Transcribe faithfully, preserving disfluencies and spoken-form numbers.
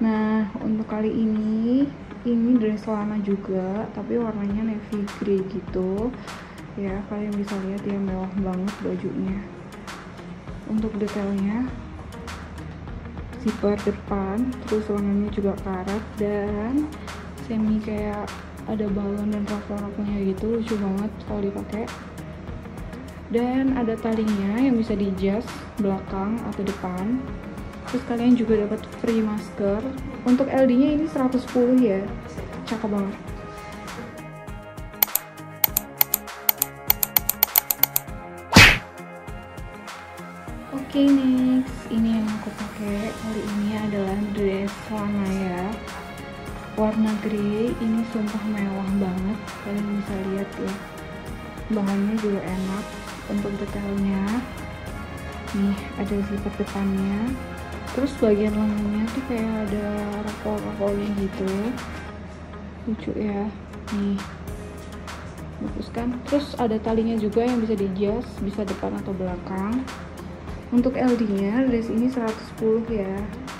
Nah, untuk kali ini ini dress celana juga, tapi warnanya navy grey gitu ya. Kalian bisa lihat ya, mewah banget bajunya. Untuk detailnya zipper depan, terus lengannya juga karet dan semi kayak ada balon dan ruffle-ruffle-nya gitu, lucu banget kalau dipakai. Dan ada talinya yang bisa di adjust belakang atau depan. Terus kalian juga dapat free masker. Untuk L D-nya ini seratus sepuluh ya, cakep banget. Oke, okay, next ini yang aku pakai kali ini adalah dress celana ya, warna grey. Ini sumpah mewah banget, kalian bisa lihat ya, bahannya juga enak. Untuk detailnya nih, ada zipper depannya, terus bagian lengannya tuh kayak ada ruffle-ruffle-nya gitu, lucu ya. Nih, bagus kan. Terus ada talinya juga yang bisa di adjust, bisa depan atau belakang. Untuk L D-nya dress ini seratus sepuluh ya.